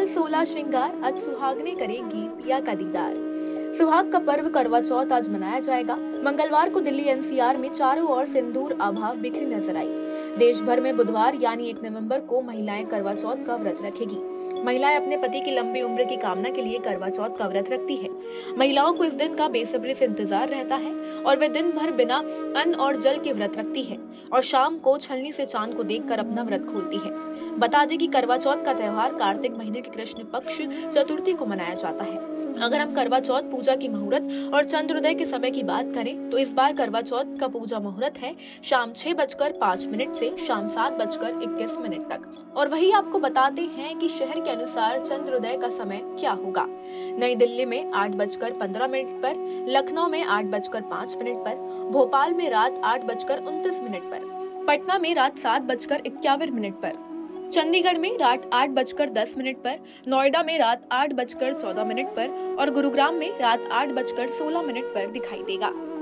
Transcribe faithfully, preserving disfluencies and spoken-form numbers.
कल सोलह श्रृंगार, आज सुहागने करेंगी पिया का दीदार। सुहाग का पर्व करवा चौथ आज मनाया जाएगा। मंगलवार को दिल्ली एन सी आर में चारों ओर सिंदूर आभा बिखरी नजर आई। देश भर में बुधवार यानी एक नवंबर को महिलाएं करवा चौथ का व्रत रखेगी। महिलाएं अपने पति की लंबी उम्र की कामना के लिए करवा चौथ का व्रत रखती है। महिलाओं को इस दिन का बेसब्री से इंतजार रहता है और वे दिन भर बिना अन्न और जल के व्रत रखती है और शाम को छलनी से चांद को देखकर अपना व्रत खोलती है। बता दें कि करवा चौथ का त्योहार कार्तिक महीने के कृष्ण पक्ष चतुर्थी को मनाया जाता है। अगर हम करवा चौथ पूजा की मुहूर्त और चंद्रोदय के समय की बात करें तो इस बार करवा चौथ का पूजा मुहूर्त है शाम छह बजकर पाँच मिनट से शाम सात बजकर इक्कीस मिनट तक। और वही आपको बताते हैं कि शहर के अनुसार चंद्रोदय का समय क्या होगा। नई दिल्ली में आठ बजकर पंद्रह मिनट पर, लखनऊ में आठ बजकर पाँच मिनट पर, भोपाल में रात आठ बजकर उनतीस मिनट पर, पटना में रात सात बजकर इक्यावन मिनट पर, चंडीगढ़ में रात आठ बजकर दस मिनट पर, नोएडा में रात आठ बजकर चौदह मिनट पर और गुरुग्राम में रात आठ बजकर सोलह मिनट पर दिखाई देगा।